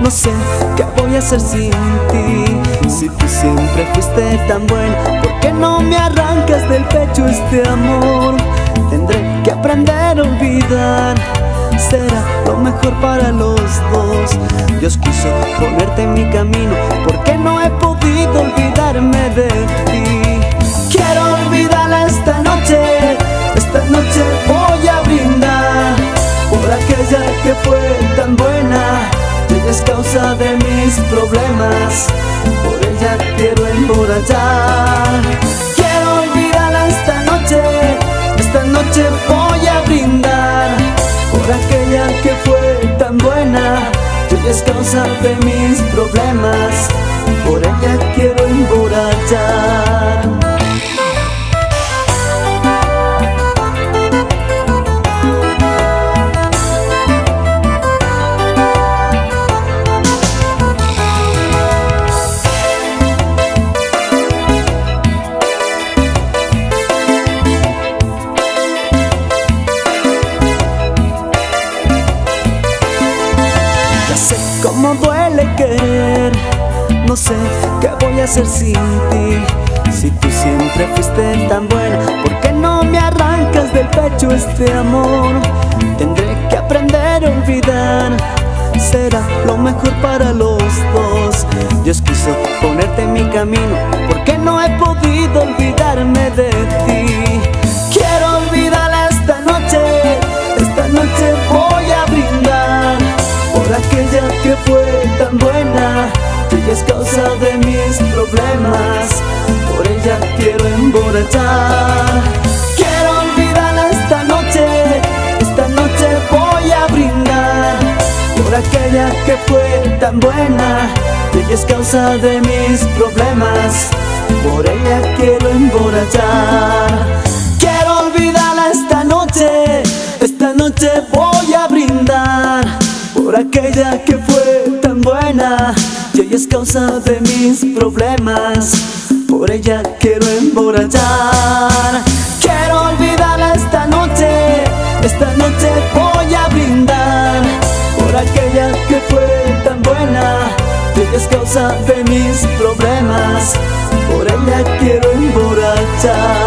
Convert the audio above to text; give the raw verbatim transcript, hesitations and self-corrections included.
No sé qué voy a hacer sin ti. Si tú siempre fuiste tan buena, ¿por qué no me arrancas del pecho este amor? Tendré que aprender a olvidar, será lo mejor para los dos. Dios quiso ponerte en mi camino, porque no he podido olvidarme de ti. Quiero olvidarla esta noche, esta noche voy a brindar por aquella que fue tan buena. Ella es causa de mis problemas, por ella quiero emborrachar. Quiero olvidarla esta noche, esta noche voy a brindar por aquella que fue tan buena. Ella es causa de mis problemas, por ella quiero emborrachar. Cómo duele querer, no sé qué voy a hacer sin ti. Si tú siempre fuiste tan buena, ¿por qué no me arrancas del pecho este amor? Tendré que aprender a olvidar, será lo mejor para los dos. Dios quiso ponerte en mi camino, porque no he podido olvidarme de ti. Quiero olvidarla esta noche, esta noche voy a brindar por aquella que fue tan buena. Ella es causa de mis problemas, por ella quiero emborrachar. Quiero olvidarla esta noche, esta noche voy a brindar por aquella que fue tan buena. Ella es causa de mis problemas, por ella quiero emborrachar. Quiero olvidarla esta noche, esta noche voy a brindar por aquella que fue tan buena. Y ella es causa de mis problemas, por ella quiero emborrachar. Quiero olvidarla esta noche, esta noche voy a brindar por aquella que fue tan buena. Y ella es causa de mis problemas, por ella quiero emborrachar.